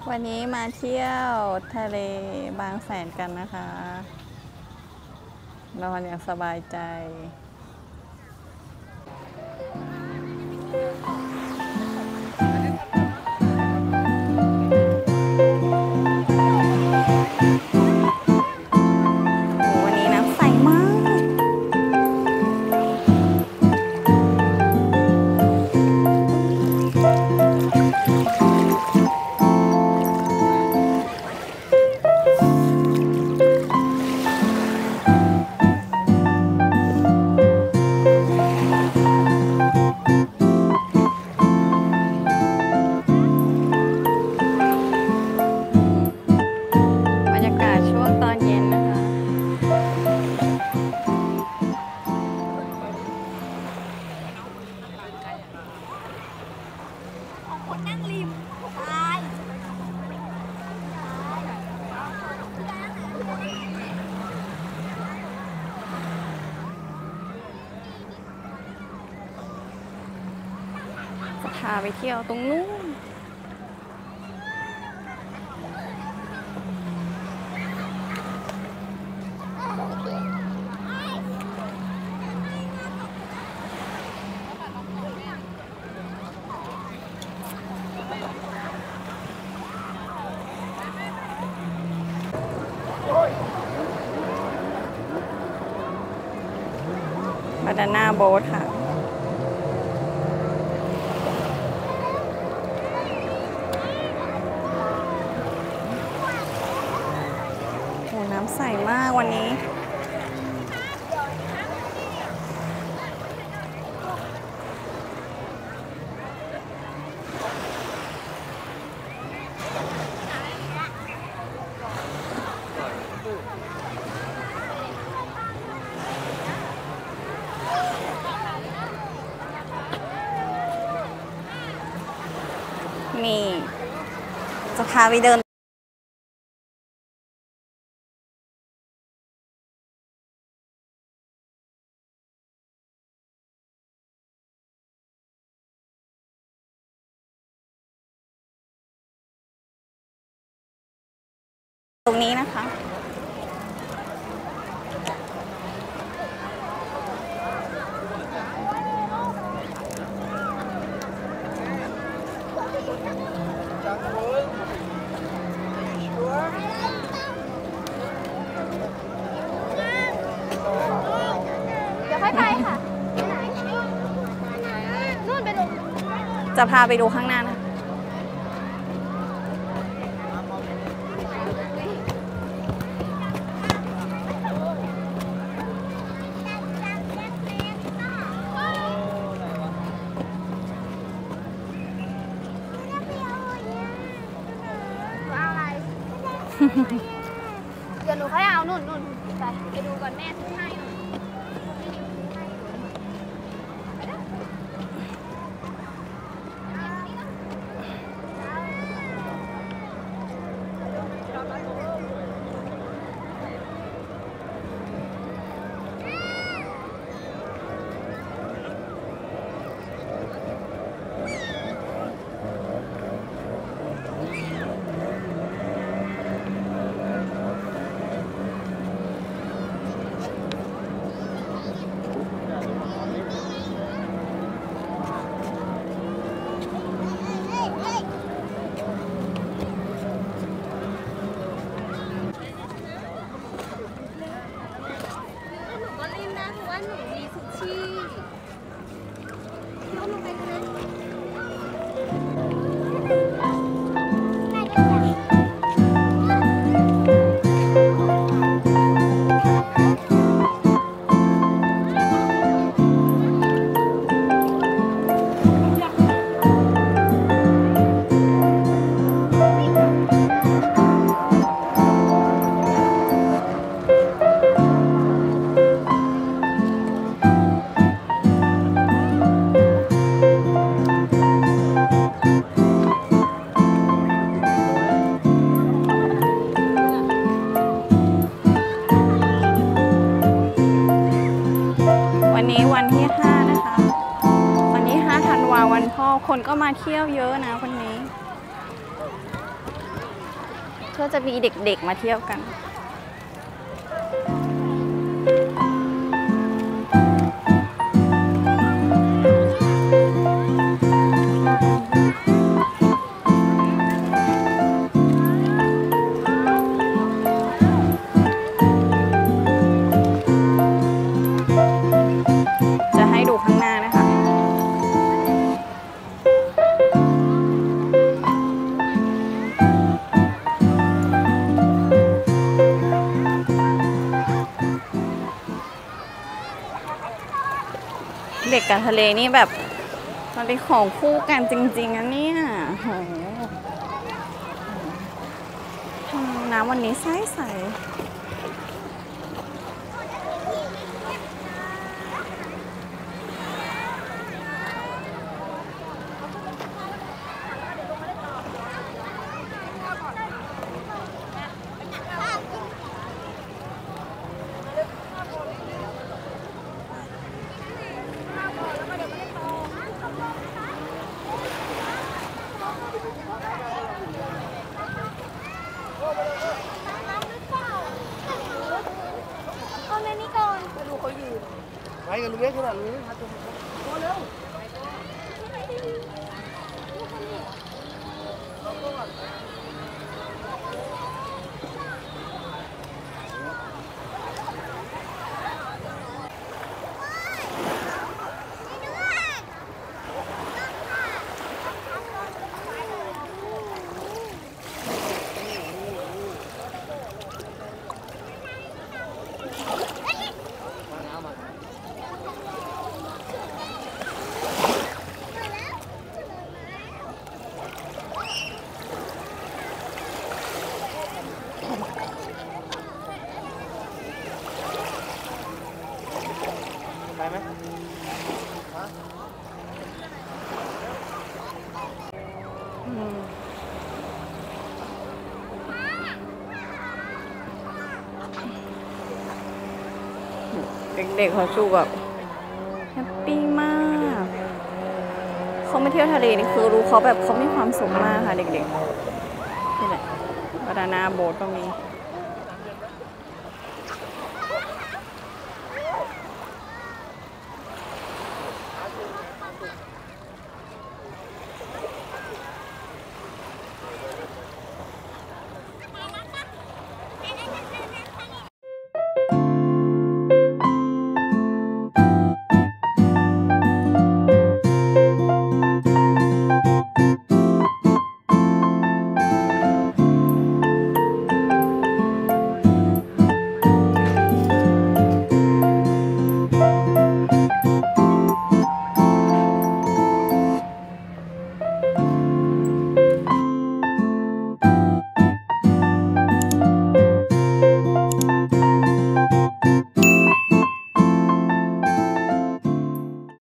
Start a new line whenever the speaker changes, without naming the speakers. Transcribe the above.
วันนี้มาเที่ยวทะเลบางแสนกันนะคะนอนอย่างสบายใจวันนี้น้ำใสมากพาไปเที่ยวตรงนู้นบานาน่าโบ๊ทค่ะน้ำใสมากวันนี้นี่จะพาไปเดินตรงนี้นะคะ
เดี๋ยวค่อยไปค่ะไปไหนนู่นไปดู
จะพาไปดูข้างหน้านะ
เดี๋ยวหนูค่อยเอานู่นไปดูก่อนแม่ซื้อให้วันพ่อคนก็มาเที่ยวเยอะนะวันนี้
ก็จะมีเด็กๆมาเที่ยวกันจะให้ดูข้างหน้านะคะเด็กกับทะเลนี่แบบมันเป็นของคู่กันจริงๆนะเนี่ยโหน้ำวันนี้ใส
เอาในนี้ก่อน
ไปดูเขายืนไปกันลุงเล็กขนาดนี้มาจนพอเร็ว ไปไหม
เด็กๆเขาชูแบบแฮปปี้มาก เขามาเที่ยวทะเลนี่คือรู้เขาแบบเขามีความสุขมากค่ะเด็กๆนี่แหละบานาน่าโบ๊ทก็มี